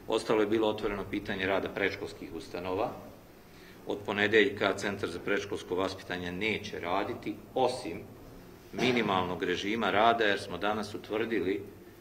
Ostalo je bilo otvoreno pitanje rada predškolskih ustanova. Od ponedeljka Centar za predškolsko vaspitanje neće raditi, osim minimalnog režima rada, jer smo danas utvrdili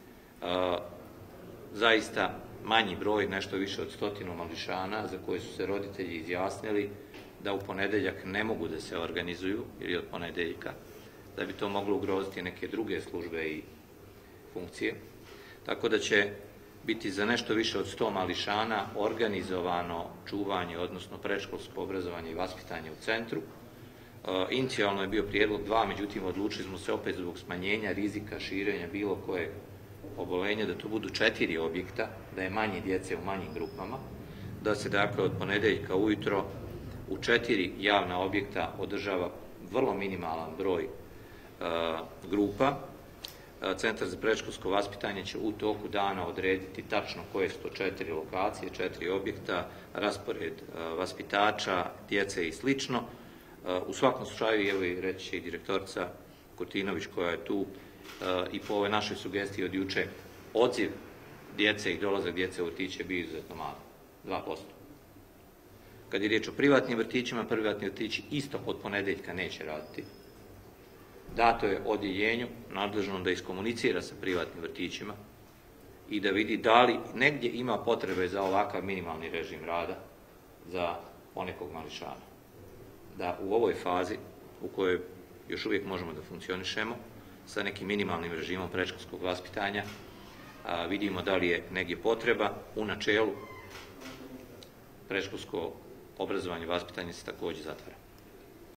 zaista manji broj, nešto više od 100 mališana, za koje su se roditelji izjasnili da u ponedeljak ne mogu da se organizuju, jer je od ponedeljka, da bi to moglo ugroziti neke druge službe i funkcije. Tako da će biti za nešto više od 100 mališana organizovano čuvanje, odnosno predškolsko obrazovanje i vaspitanje u centru. Inicijalno je bio prijedlog 2, međutim odlučili smo se opet zbog smanjenja rizika širenja bilo kojeg obolenja da to budu 4 objekta, da je manje djece u manjim grupama, da se dakle od ponedeljka ujutro u 4 javna objekta održava vrlo minimalan broj grupa. Centar za predškolsko vaspitanje će u toku dana odrediti tačno koje su to 4 lokacije, 4 objekta, raspored vaspitača, djece i slično. U svakom slučaju, evo i reći će i direktorica Kurtinović koja je tu, i po ovoj našoj sugestiji od juče, odziv djece i dolazak djece u vrtiće je bio izuzetno mali, 2%. Kad je riječ o privatnim vrtićima, privatni vrtići isto od ponedeljka neće raditi. Dato je odjeljenju nadležnom da iskomunicira sa privatnim vrtićima i da vidi da li negdje ima potrebe za ovakav minimalni režim rada za ponekog mališana. Da u ovoj fazi u kojoj još uvijek možemo da funkcionišemo sa nekim minimalnim režimom predškolskog vaspitanja, vidimo da li je negdje potreba. U načelu predškolsko obrazovanje i vaspitanje se također zatvara.